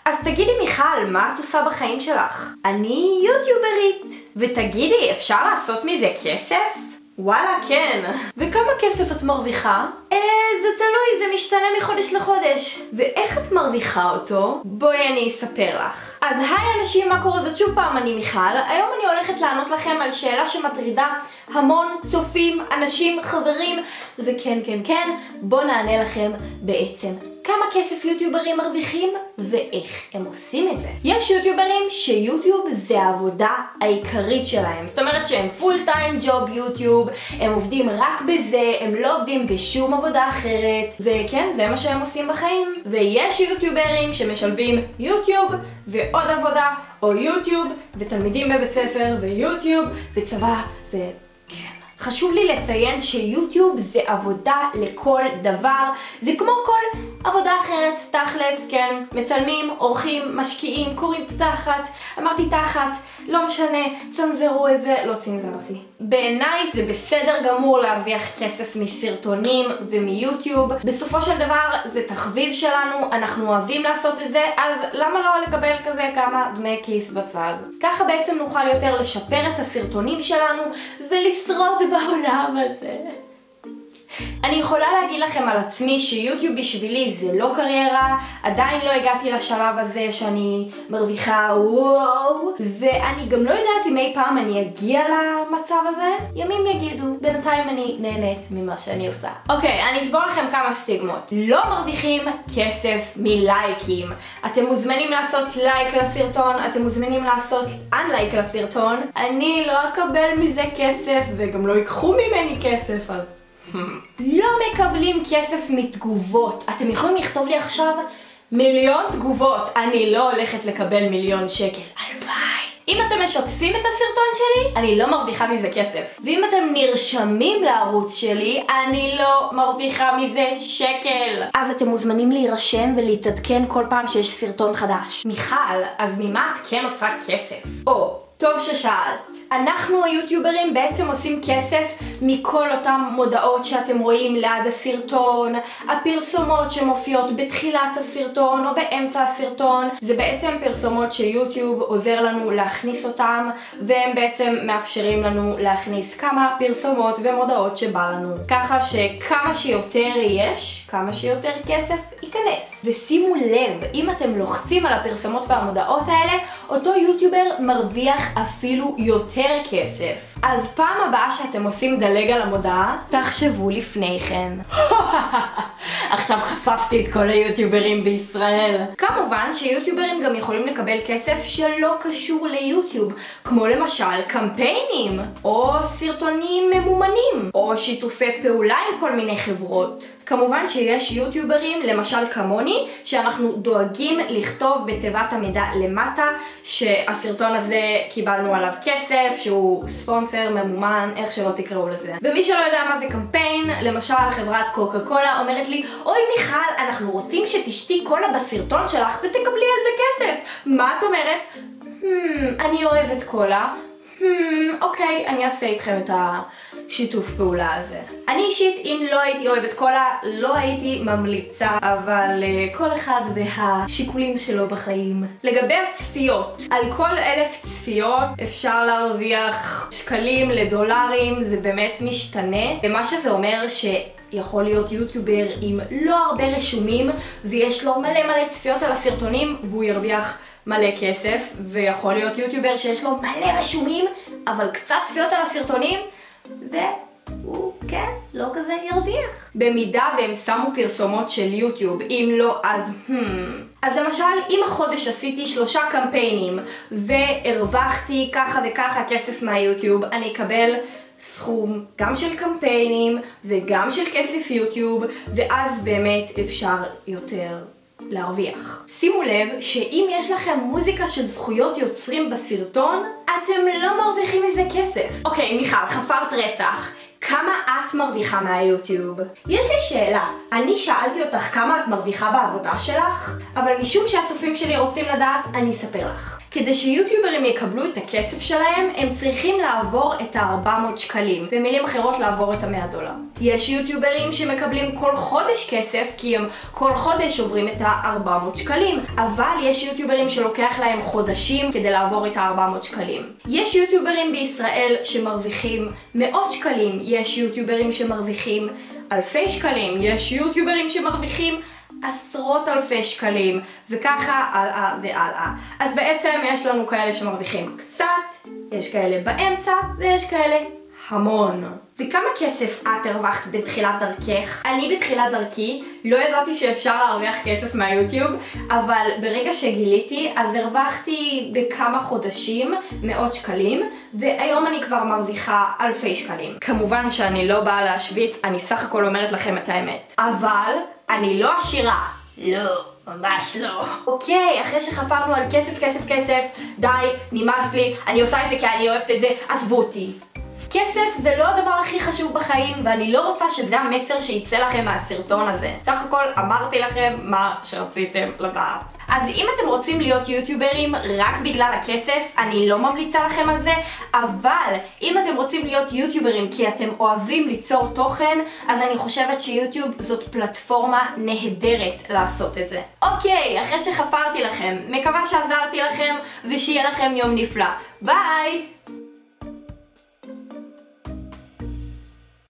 אז תגידי מיכל, מה את עושה בחיים שלך? אני יוטיוברית. ותגידי, אפשר לעשות מזה כסף? וואלה, כן. וכמה כסף את מרוויחה? זה תלוי, זה משתנה מחודש לחודש. ואיך את מרוויחה אותו? בואי אני אספר לך. אז היי אנשים, מה קורה? זאת שוב פעם אני מיכל. היום אני הולכת לענות לכם על שאלה שמטרידה המון צופים, אנשים, חברים. וכן, כן, כן, בואו נענה לכם בעצם. כמה כסף יוטיוברים מרוויחים ואיך הם עושים את זה. יש יוטיוברים שיוטיוב זה העבודה העיקרית שלהם. זאת אומרת שהם פול טיים ג'וב יוטיוב, הם עובדים רק בזה, הם לא עובדים בשום עבודה אחרת, וכן, זה מה שהם עושים בחיים. ויש יוטיוברים שמשלבים יוטיוב ועוד עבודה, או יוטיוב ותלמידים בבית ספר ויוטיוב וצבא וכן. חשוב לי לציין שיוטיוב זה עבודה לכל דבר, זה כמו כל עבודה אחרת, תכלס, כן, מצלמים, עורכים, משקיעים, קוראים תחת, אמרתי תחת, לא משנה, צנזרו את זה, לא צנזרתי. בעיניי זה בסדר גמור להרוויח כסף מסרטונים ומיוטיוב, בסופו של דבר זה תחביב שלנו, אנחנו אוהבים לעשות את זה, אז למה לא לקבל כזה כמה דמי כיס בצד? ככה בעצם נוכל יותר לשפר את הסרטונים שלנו ולשרוד בעולם הזה. אני יכולה להגיד לכם על עצמי שיוטיוב בשבילי זה לא קריירה, עדיין לא הגעתי לשלב הזה שאני מרוויחה וואו, ואני גם לא יודעת אם אי פעם אני אגיע למצב הזה, ימים יגידו, בינתיים אני נהנית ממה שאני עושה. אוקיי, אני אשבור לכם כמה סטיגמות. לא מרוויחים כסף מלייקים. אתם מוזמנים לעשות לייק לסרטון, אתם מוזמנים לעשות אנלייק לסרטון, אני לא אקבל מזה כסף וגם לא ייקחו ממני כסף, אז לא מקבלים כסף מתגובות. אתם יכולים לכתוב לי עכשיו 1,000,000 תגובות, אני לא הולכת לקבל 1,000,000 שקל. הלוואי. אם אתם משתפים את הסרטון שלי, אני לא מרוויחה מזה כסף. ואם אתם נרשמים לערוץ שלי, אני לא מרוויחה מזה שקל. אז אתם מוזמנים להירשם ולהתעדכן כל פעם שיש סרטון חדש. מיכל, אז ממה את כן עושה כסף? או, טוב ששאלת. אנחנו היוטיוברים בעצם עושים כסף מכל אותם מודעות שאתם רואים ליד הסרטון, הפרסומות שמופיעות בתחילת הסרטון או באמצע הסרטון. זה בעצם פרסומות שיוטיוב עוזר לנו להכניס אותם, והם בעצם מאפשרים לנו להכניס כמה פרסומות ומודעות שבא לנו. ככה שכמה שיותר יש, כמה שיותר כסף ייכנס. ושימו לב, אם אתם לוחצים על הפרסומות והמודעות האלה, אותו יוטיובר מרוויח אפילו יותר כסף. אז פעם הבאה שאתם עושים דלג על המודעה, תחשבו לפני כן. עכשיו חשפתי את כל היוטיוברים בישראל. כמובן שיוטיוברים גם יכולים לקבל כסף שלא קשור ליוטיוב, כמו למשל קמפיינים, או סרטונים ממומנים, או שיתופי פעולה עם כל מיני חברות. כמובן שיש יוטיוברים, למשל כמוני, שאנחנו דואגים לכתוב בתיבת המידע למטה שהסרטון הזה קיבלנו עליו כסף, שהוא ספונסר, ממומן, איך שלא תקראו לזה. ומי שלא יודע מה זה קמפיין, למשל חברת קוקה קולה אומרת לי, אוי מיכל, אנחנו רוצים שתשתי קולה בסרטון שלך ותקבלי על זה כסף. מה את אומרת? אני אוהבת קולה. אוקיי, אני אעשה איתכם את השיתוף פעולה הזה. אני אישית, אם לא הייתי אוהבת קולה, לא הייתי ממליצה, אבל כל אחד והשיקולים שלו בחיים. לגבי הצפיות, על כל 1,000 צפיות אפשר להרוויח שקלים לדולרים, זה באמת משתנה. ומה שזה אומר יכול להיות יוטיובר עם לא הרבה רשומים, ויש לו מלא צפיות על הסרטונים, והוא ירוויח מלא כסף. ויכול להיות יוטיובר שיש לו מלא רשומים, אבל קצת צפיות על הסרטונים, והוא כן, לא כזה ירוויח. במידה והם שמו פרסומות של יוטיוב, אם לא אז אז למשל, אם החודש עשיתי 3 קמפיינים, והרווחתי ככה וככה כסף מהיוטיוב, אני אקבל סכום גם של קמפיינים וגם של כסף יוטיוב, ואז באמת אפשר יותר להרוויח. שימו לב שאם יש לכם מוזיקה של זכויות יוצרים בסרטון, אתם לא מרוויחים מזה כסף. אוקיי, מיכל, חפרת רצח. כמה את מרוויחה מהיוטיוב? יש לי שאלה, אני שאלתי אותך כמה את מרוויחה בעבודה שלך, אבל משום שהצופים שלי רוצים לדעת, אני אספר לך. כדי שיוטיוברים יקבלו את הכסף שלהם, הם צריכים לעבור את ה-400 שקלים. במילים אחרות, לעבור את $100. יש יוטיוברים שמקבלים כל חודש כסף, כי הם כל חודש עוברים את ה-400 שקלים. אבל יש יוטיוברים שלוקח להם חודשים כדי לעבור את ה-400 שקלים. יש יוטיוברים בישראל שמרוויחים מאות שקלים. יש יוטיוברים שמרוויחים אלפי שקלים. יש יוטיוברים שמרוויחים עשרות אלפי שקלים, וככה הלאה והלאה. אז בעצם יש לנו כאלה שמרוויחים קצת, יש כאלה באמצע, ויש כאלה המון. וכמה כסף את הרווחת בתחילת דרכך? אני בתחילת דרכי לא ידעתי שאפשר להרוויח כסף מהיוטיוב, אבל ברגע שגיליתי אז הרווחתי בכמה חודשים מאות שקלים, והיום אני כבר מרוויחה אלפי שקלים. כמובן שאני לא באה להשוויץ, אני סך הכל אומרת לכם את האמת. אבל אני לא עשירה. לא. ממש לא. אוקיי, אחרי שחפרנו על כסף, כסף, כסף, די, נמאס לי, אני עושה את זה כי אני אוהבת את זה, עזבו אותי. כסף זה לא הדבר הכי חשוב בחיים, ואני לא רוצה שזה המסר שיצא לכם מהסרטון הזה. סך הכל אמרתי לכם מה שרציתם לדעת. אז אם אתם רוצים להיות יוטיוברים רק בגלל הכסף, אני לא ממליצה לכם על זה, אבל אם אתם רוצים להיות יוטיוברים כי אתם אוהבים ליצור תוכן, אז אני חושבת שיוטיוב זאת פלטפורמה נהדרת לעשות את זה. אוקיי, אחרי שחפרתי לכם, מקווה שעזרתי לכם ושיהיה לכם יום נפלא. ביי!